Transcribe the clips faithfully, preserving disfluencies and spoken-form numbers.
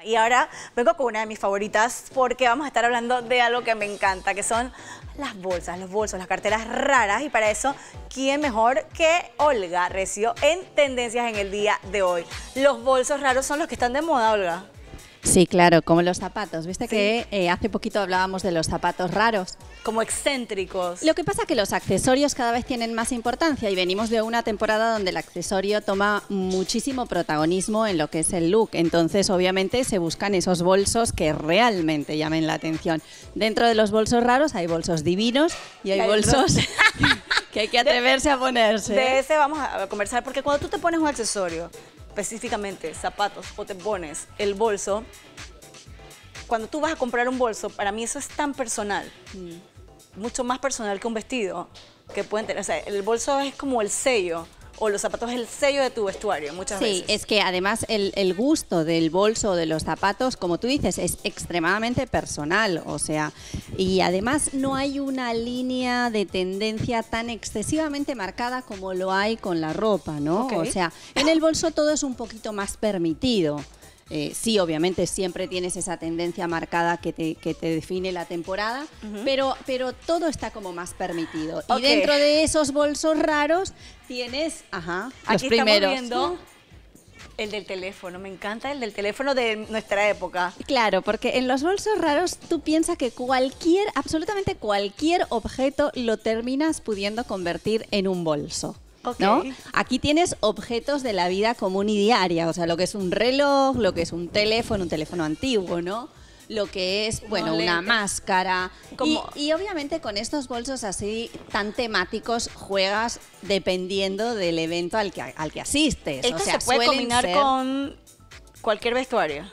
Y ahora vengo con una de mis favoritas porque vamos a estar hablando de algo que me encanta, que son las bolsas, los bolsos, las carteras raras. Y para eso, ¿quién mejor que Olga Recio en Tendencias en el día de hoy? Los bolsos raros son los que están de moda, Olga. Sí, claro, como los zapatos. Viste Sí. que eh, hace poquito hablábamos de los zapatos raros. Como excéntricos. Lo que pasa es que los accesorios cada vez tienen más importancia y venimos de una temporada donde el accesorio toma muchísimo protagonismo en lo que es el look. Entonces, obviamente, se buscan esos bolsos que realmente llamen la atención. Dentro de los bolsos raros hay bolsos divinos y hay Hay bolsos que hay que atreverse a ponerse. De ese vamos a conversar porque cuando tú te pones un accesorio, específicamente zapatos, o te pones el bolso, cuando tú vas a comprar un bolso, para mí eso es tan personal, mm. mucho más personal que un vestido que pueden tener. O sea, el bolso es como el sello, o los zapatos es el sello de tu vestuario muchas sí, veces. Sí, es que además el, el gusto del bolso o de los zapatos, como tú dices, es extremadamente personal, o sea, y además no hay una línea de tendencia tan excesivamente marcada como lo hay con la ropa, ¿no? Okay. O sea, en el bolso todo es un poquito más permitido. Eh, sí, obviamente siempre tienes esa tendencia marcada que te, que te define la temporada, uh-huh. pero, pero todo está como más permitido. Okay. Y dentro de esos bolsos raros tienes, ajá, Aquí los primeros. Estamos viendo el del teléfono, me encanta el del teléfono de nuestra época. Claro, porque en los bolsos raros tú piensas que cualquier, absolutamente cualquier objeto lo terminas pudiendo convertir en un bolso. Okay. ¿No? Aquí tienes objetos de la vida común y diaria, o sea, lo que es un reloj, lo que es un teléfono, un teléfono antiguo, ¿no? Lo que es, bueno, no, una máscara. Y, y obviamente con estos bolsos así tan temáticos juegas dependiendo del evento al que, al que asistes. Esto o sea, se puede combinar ser... con cualquier vestuario.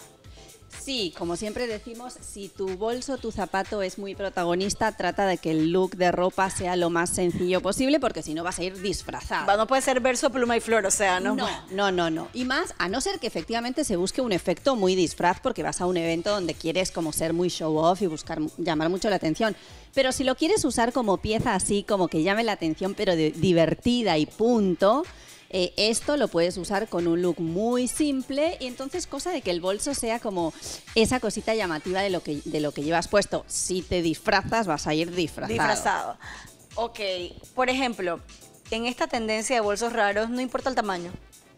Sí, como siempre decimos, si tu bolso, tu zapato es muy protagonista, trata de que el look de ropa sea lo más sencillo posible, porque si no vas a ir disfrazada. No puede ser verso, pluma y flor, o sea, no. No, no, no, no. Y más, a no ser que efectivamente se busque un efecto muy disfraz, porque vas a un evento donde quieres como ser muy show off y buscar llamar mucho la atención. Pero si lo quieres usar como pieza así, como que llame la atención, pero de, divertida y punto... Eh, esto lo puedes usar con un look muy simple y entonces cosa de que el bolso sea como esa cosita llamativa de lo que, de lo que llevas puesto. Si te disfrazas, vas a ir disfrazado. Disfrazado. Ok, por ejemplo, en esta tendencia de bolsos raros no importa el tamaño.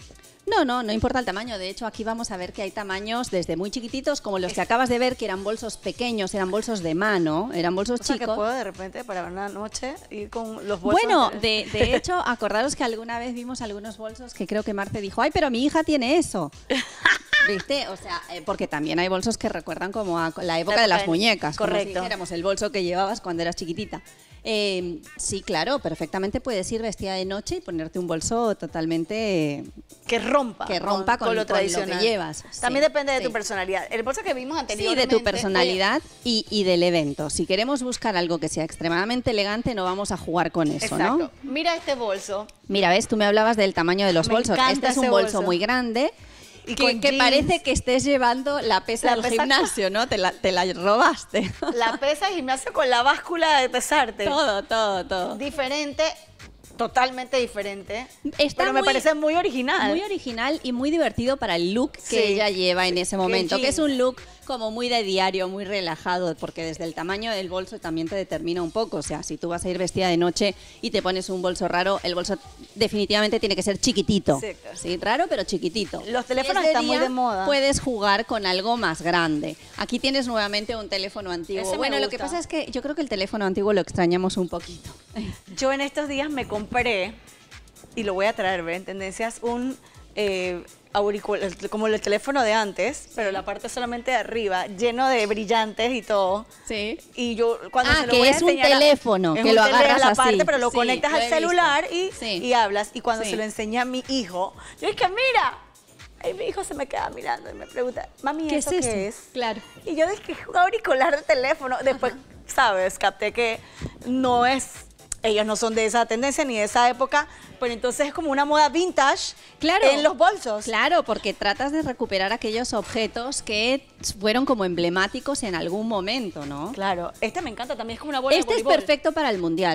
No, no, no importa el tamaño. De hecho, aquí vamos a ver que hay tamaños desde muy chiquititos, como los que acabas de ver, que eran bolsos pequeños, eran bolsos de mano, eran bolsos o sea, chicos. que puedo de repente para una noche ir con los bolsos. Bueno, de, de hecho, acordaros que alguna vez vimos algunos bolsos que creo que Marce dijo, ay, pero mi hija tiene eso. ¿Viste? O sea, eh, porque también hay bolsos que recuerdan como a la época la de las muñecas. Correcto. Como si dijéramos el bolso que llevabas cuando eras chiquitita. Eh, sí, claro, perfectamente puedes ir vestida de noche y ponerte un bolso totalmente... Que rompa. Que rompa con, con, lo, tradicional. Con lo que llevas. También sí, depende de sí. tu personalidad. El bolso que vimos anteriormente... Sí, de tu personalidad y, y del evento. Si queremos buscar algo que sea extremadamente elegante, no vamos a jugar con eso, exacto. ¿no? Mira este bolso. Mira, ves, tú me hablabas del tamaño de los me bolsos. Este es un bolso, bolso muy grande... Y que, que parece que estés llevando la pesa la del pesa gimnasio, ¿no? Te la, te la robaste. La pesa del gimnasio con la báscula de pesarte. Todo, todo, todo. Diferente, totalmente diferente. Está pero muy, me parece muy original. Muy original y muy divertido para el look que sí, ella lleva en ese momento, que es un look como muy de diario, muy relajado, porque desde el tamaño del bolso también te determina un poco. O sea, si tú vas a ir vestida de noche y te pones un bolso raro, el bolso definitivamente tiene que ser chiquitito. Sí, claro. Sí, raro, pero chiquitito. Los teléfonos están muy de moda. Puedes jugar con algo más grande. Aquí tienes nuevamente un teléfono antiguo. Ese bueno, lo que pasa es que yo creo que el teléfono antiguo lo extrañamos un poquito. Yo en estos días me compré, y lo voy a traer, ¿ven? En Tendencias, un... Eh, auricular, como el teléfono de antes, pero la parte solamente de arriba, lleno de brillantes y todo. Sí. Y yo cuando ah, se lo que voy a es un teléfono, a, que lo agarras la así. parte, pero lo sí, conectas lo al celular y, sí. y hablas. Y cuando sí. se lo enseña a mi hijo, yo dije, mira. Y mi hijo se me queda mirando y me pregunta, mami, ¿qué ¿eso es qué eso? es? Claro. Y yo dije, un auricular de teléfono. Después, ajá, sabes, capté que no es... Ellos no son de esa tendencia ni de esa época, pero entonces es como una moda vintage, claro, en los bolsos. Claro, porque tratas de recuperar aquellos objetos que fueron como emblemáticos en algún momento, ¿no? Claro, este me encanta también, es como una bola Este de es voleibol. perfecto para el mundial.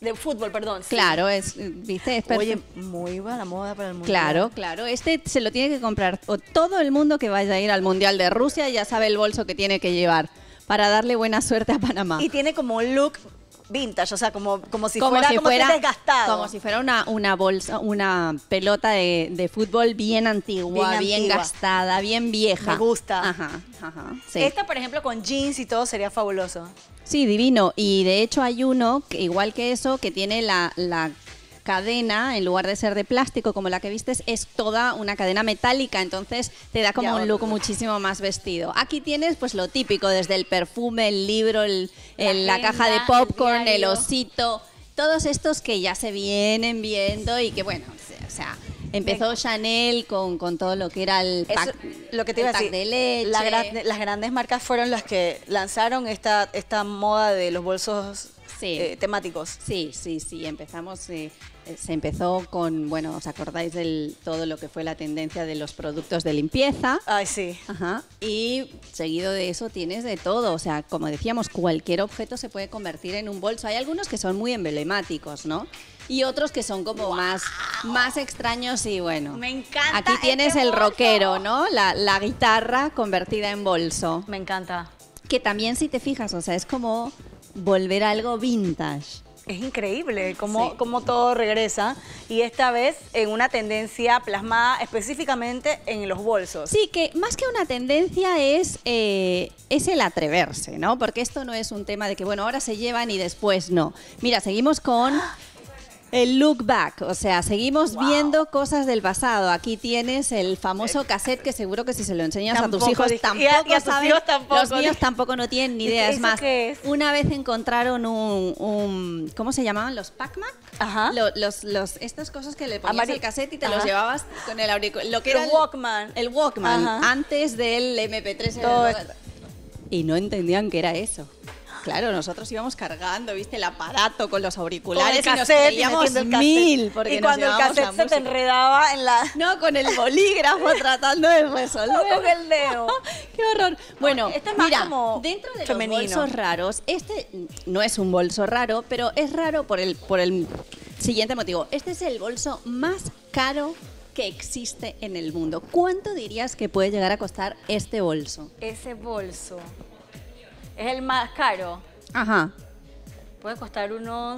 de fútbol, perdón. Sí. Claro, es, ¿viste? Es Oye, muy buena moda para el mundial. Claro, claro. Este se lo tiene que comprar o todo el mundo que vaya a ir al Mundial de Rusia, ya sabe el bolso que tiene que llevar para darle buena suerte a Panamá. Y tiene como un look vintage, o sea, como, como si como fuera, si como fuera si desgastado. Como si fuera una, una bolsa, una pelota de, de fútbol bien antigua, bien, bien antigua. gastada, bien vieja. Me gusta. Ajá, ajá. Sí. Esta, por ejemplo, con jeans y todo sería fabuloso. Sí, divino. Y de hecho hay uno, que, igual que eso, que tiene la, la cadena, en lugar de ser de plástico como la que vistes, es toda una cadena metálica, entonces te da como ya, un look bueno. muchísimo más vestido. Aquí tienes pues lo típico, desde el perfume, el libro, el, la, el, agenda, la caja de popcorn, el, el osito, todos estos que ya se vienen viendo y que bueno, o sea, empezó Me... Chanel con, con todo lo que era el pack, Eso, lo que te iba a decir, de leche. La gran, las grandes marcas fueron las que lanzaron esta, esta moda de los bolsos sí. eh, temáticos. Sí, sí, sí, empezamos... Eh, Se empezó con, bueno, ¿os acordáis de todo lo que fue la tendencia de los productos de limpieza? Ay, sí. Ajá. Y seguido de eso tienes de todo. O sea, como decíamos, cualquier objeto se puede convertir en un bolso. Hay algunos que son muy emblemáticos, ¿no? Y otros que son como wow. más, más extraños y bueno. Me encanta. Aquí tienes este el bolso. rockero, ¿no? La, la guitarra convertida en bolso. Me encanta. Que también, si te fijas, o sea, es como volver a algo vintage. Es increíble cómo, sí. cómo todo regresa y esta vez en una tendencia plasmada específicamente en los bolsos. Sí, que más que una tendencia es, eh, es el atreverse, ¿no? Porque esto no es un tema de que, bueno, ahora se llevan y después no. Mira, seguimos con el look back, o sea, seguimos wow. viendo cosas del pasado. Aquí tienes el famoso cassette que seguro que si se lo enseñas tampoco, a tus hijos dije, tampoco y a, y a tus saben. Hijos tampoco, los míos tampoco no tienen ni idea. Es más, es? una vez encontraron un, un ¿cómo se llamaban? Los Pac-Man. Ajá. Los, los, los, estas cosas que le ponías Amari al cassette y te Ajá. los llevabas con el auricular. Lo que el era el Walkman. El Walkman, Ajá. antes del eme pe tres. Todo el... Y no entendían que era eso. Claro, nosotros íbamos cargando, viste, el aparato con los auriculares con el y nos cassette, creíamos el mil. Porque y cuando el cassette se te enredaba en la... No, con el bolígrafo tratando de resolver. No, con el dedo. ¡Qué horror! Bueno, este es más mira, como dentro de femenino. los bolsos raros, este no es un bolso raro, pero es raro por el, por el siguiente motivo. Este es el bolso más caro que existe en el mundo. ¿Cuánto dirías que puede llegar a costar este bolso? Ese bolso es el más caro. Ajá. Puede costar unos...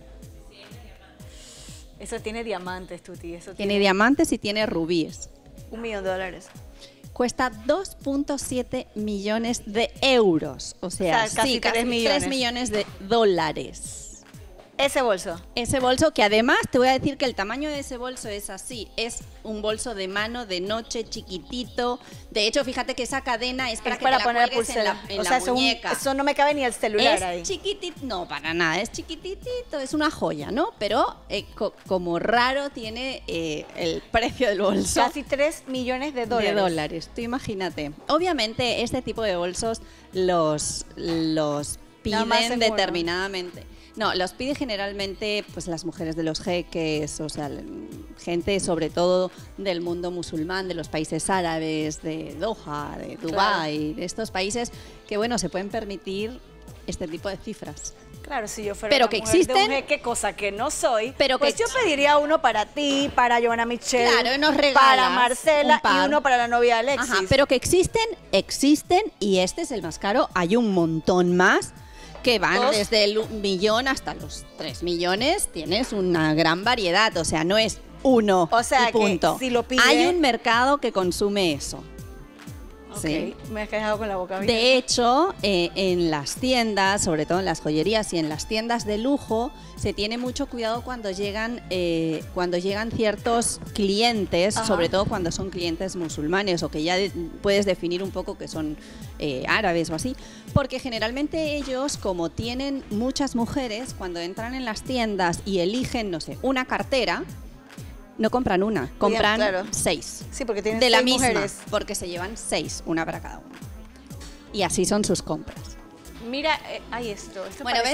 Eso tiene diamantes, Tuti. Eso tiene, tiene diamantes y tiene rubíes. Un millón de dólares. Cuesta dos punto siete millones de euros. O sea, o sea casi sí, tres casi millones. tres millones de dólares. Ese bolso. Ese bolso que además te voy a decir que el tamaño de ese bolso es así. Es un bolso de mano, de noche, chiquitito. De hecho, fíjate que esa cadena es para es que para te poner la cuelgues en la, en o la sea, eso, muñeca. Un, eso no me cabe ni el celular es ahí. Es chiquitito, no, para nada. Es chiquitito, es una joya, ¿no? Pero eh, co como raro tiene eh, el precio del bolso. Casi tres millones de dólares. De dólares, tú imagínate. Obviamente, este tipo de bolsos los, los piden determinadamente. No, los pide generalmente pues las mujeres de los jeques, o sea, gente sobre todo del mundo musulmán, de los países árabes, de Doha, de Dubái, claro. de estos países que, bueno, se pueden permitir este tipo de cifras. Claro, si yo fuera pero una que mujer existen, de un jeque, cosa que no soy, pero pues que yo pediría uno para ti, para Joana Michelle, claro, nos para Marcela un y uno para la novia de Alexis. Ajá, pero que existen, existen y este es el más caro. Hay un montón más que van ¿Dos? desde el millón hasta los tres millones. Tienes una gran variedad, o sea, no es uno o sea, y punto. Que si lo pide... Hay un mercado que consume eso. Okay. ¿Sí? Me has dejado con la boca abierta. De hecho, eh, en las tiendas, sobre todo en las joyerías y en las tiendas de lujo, se tiene mucho cuidado cuando llegan, eh, cuando llegan ciertos clientes, Ajá. sobre todo cuando son clientes musulmanes o que ya de, puedes definir un poco que son eh, árabes o así, porque generalmente ellos, como tienen muchas mujeres, cuando entran en las tiendas y eligen, no sé, una cartera, no compran una, compran Bien, claro. seis. Sí, porque tienen de seis la misma, mujeres. porque se llevan seis, una para cada uno. Y así son sus compras. Mira, eh, hay esto. esto bueno, parece... ¿ves?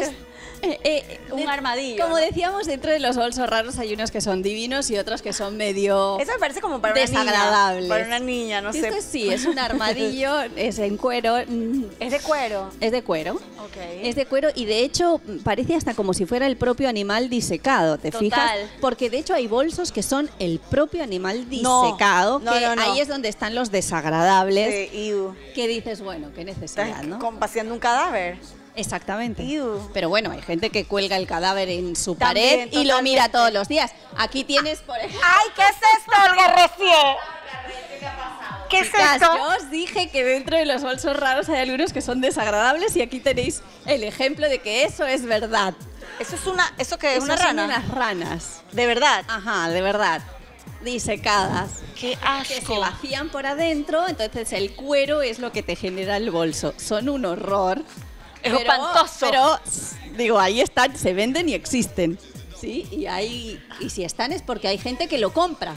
Eh, eh, Un de- armadillo, Como ¿no? decíamos, dentro de los bolsos raros hay unos que son divinos y otros que son medio Eso me parece como para una desagradables. niña. Para una niña, no sé. Esto sí, es un armadillo, es en cuero. mm, Es de cuero. Es de cuero. Ok. Es de cuero y de hecho parece hasta como si fuera el propio animal disecado, ¿te Total. fijas? Porque de hecho hay bolsos que son el propio animal No, disecado, no, que no, no. ahí es donde están los desagradables, Sí, iu. que dices, bueno, qué necesidad, Estás ¿no? con- paseando un cadáver. Exactamente. Iu. Pero bueno, hay gente que cuelga el cadáver en su También, pared y lo totalmente. mira todos los días. Aquí tienes, por ejemplo... ¡Ay, qué es esto, Olga Recié! ¿Qué es Chicas, esto? yo os dije que dentro de los bolsos raros hay algunos que son desagradables y aquí tenéis el ejemplo de que eso es verdad. Eso es una, ¿eso qué es? Esos ¿Una son rana? unas ranas. De verdad. Ajá, de verdad. Disecadas. Qué Que se asco. vacían por adentro, entonces el cuero es lo que te genera el bolso. Son un horror. Es espantoso. Pero, digo, ahí están, se venden y existen. Sí, y, hay, y si están es porque hay gente que lo compra.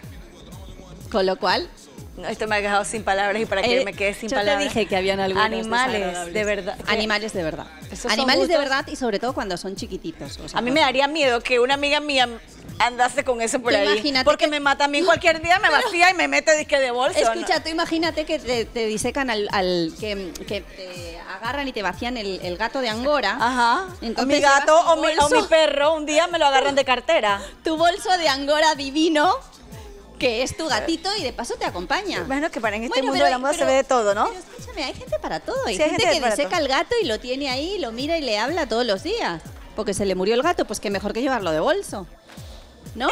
Con lo cual... No, esto me ha dejado sin palabras y para que eh, me quede sin yo palabras. te dije que habían algunos Animales, desagradables. de verdad. ¿Qué? Animales de verdad. Esos son Animales de gustos. verdad y sobre todo cuando son chiquititos. o sea, A mí me daría miedo que una amiga mía andase con eso por Tú ahí. imagínate Porque que- me mata a mí cualquier día, me vacía y me mete disque de bolso. Escucha, ¿no? tú imagínate que te, te disecan al, al- que, que te agarran y te vacían el, el gato de Angora. Ajá. Entonces mi gato llevas tu o mi, o mi bolso. perro un día me lo agarran de cartera. Tu bolso de Angora divino, que es tu gatito y de paso te acompaña. Bueno, que para en este Bueno, mundo pero- de la moda se pero- ve de todo, ¿no? Pero escúchame, hay gente para todo. Hay Sí, hay gente, gente que para diseca todo. al gato y lo tiene ahí, lo mira y le habla todos los días. Porque se le murió el gato, pues qué mejor que llevarlo de bolso. ¿No?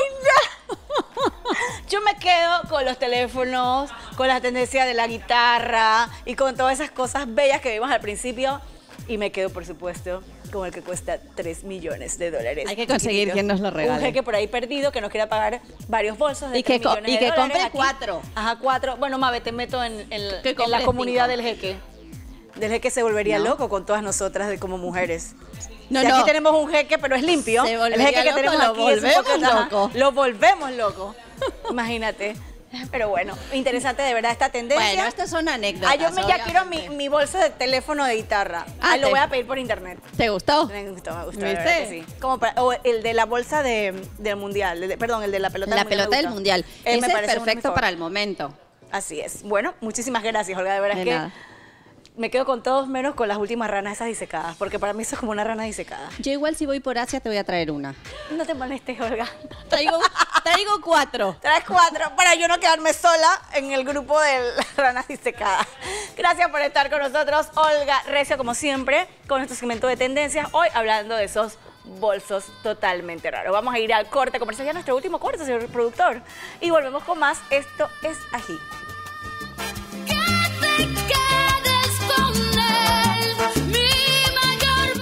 Yo me quedo con los teléfonos, con la tendencia de la guitarra y con todas esas cosas bellas que vimos al principio. Y me quedo, por supuesto, con el que cuesta tres millones de dólares. Hay que conseguir Chiquitito. quien nos lo regale. Un jeque por ahí perdido que nos quiera pagar varios bolsos de Y que tres co- millones y de que dólares compre aquí. cuatro. Ajá, cuatro. Bueno, Mabe, te meto en, en- Que en compre la comunidad cinco. del jeque. Del jeque se volvería No. loco con todas nosotras de como mujeres. No, Si no. aquí tenemos un jeque, pero es limpio. Se El volvería jeque que loco, tenemos lo aquí es un volvemos poco- ajá, loco. Lo volvemos loco. Imagínate. Pero bueno, interesante de verdad esta tendencia. Bueno, estas son anécdotas. Ah, yo me, ya quiero mi, obviamente. mi bolsa de teléfono de guitarra. Ah, Ah, lo te- voy a pedir por internet. ¿Te gustó? Me gustó, me gustó. ¿Viste? la verdad que sí. Como para- o el de la bolsa de, del mundial. de- perdón, el de la pelota La del mundial. pelota me del gusta. mundial. Eh, me Ese es parece uno perfecto mejor. para el momento. Así es. Bueno, muchísimas gracias, Olga. De verdad De es que nada. me quedo con todos menos con las últimas ranas esas disecadas. Porque para mí eso es como una rana disecada. Yo igual si voy por Asia te voy a traer una. No te molestes, Olga. Traigo, traigo cuatro. Traes cuatro para yo no quedarme sola en el grupo de las ranas disecadas. Gracias por estar con nosotros, Olga Recio, como siempre, con nuestro segmento de tendencias. Hoy hablando de esos bolsos totalmente raros. Vamos a ir al corte comercial, ya nuestro último corte, señor productor. Y volvemos con más. Esto es Ají.